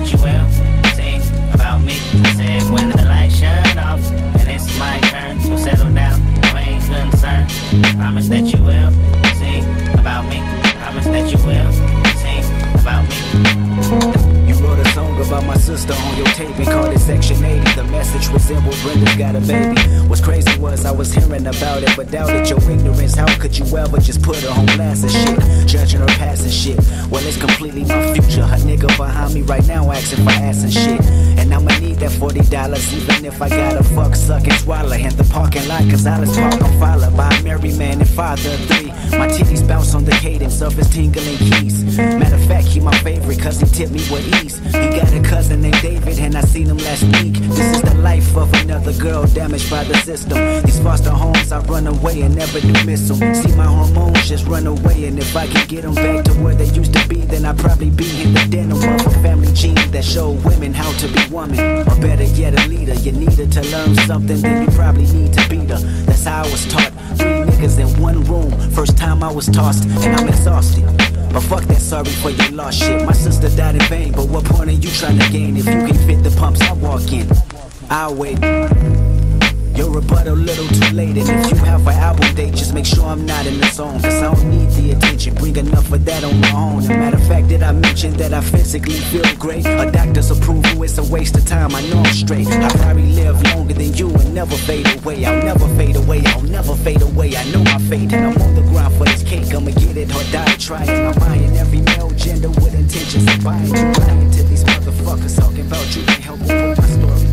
that you will sing about me. I said when the lights shut off and it's my turn to settle down, you ain't concerned. Promise that you will sing about me. Promise that you will sing about me. You wrote a song about my sister on your tape and called it Section 80. The message resembled Brenda's got a baby. What's crazy was I was hearing about it, but doubted your ignorance. How could you ever just put her on blast and shit? Judging her past and shit. Well, it's completely my future. Her nigga behind me right now asking for ass and shit. And I'ma need that $40 even if I gotta fuck, suck, and swallow. In the parking lot, cause I was park on followed by a married man and father of three. My titties bounce on the cadence of his tingling keys. Matter of fact, he my favorite cause he tipped me with ease. He got a cousin named David and I seen him last week. This is the life of another girl damaged by the system. These foster homes, I run away and never do miss them. See my hormones just run away, and if I can get them back to where they used to be, then I'd probably be in the denim of a family gene that showed women how to be woman. Or better yet, a leader. You need her to learn something, then you probably need to beat her. That's how I was taught. 3 niggas in one room. First time I was tossed, and I'm exhausted. But fuck that, sorry for your lost shit. My sister died in vain, but what point are you trying to gain? If you can fit the pumps I walk in, I'll wait. Your rebuttal little too late, and if you have an album date, just make sure I'm not in the zone, cause I don't need the attention, bring enough of that on my own. As a matter of fact, did I mention that I physically feel great? A doctor's approval is a waste of time, I know I'm straight. I probably live longer than you and never fade away. I'll never fade away, I'll never fade away. I know my fate, and I'm on the grind for this cake. I'ma get it or die trying. I'm buying every male gender with intentions of buying. You lying to these motherfuckers talking about you can help me with my story.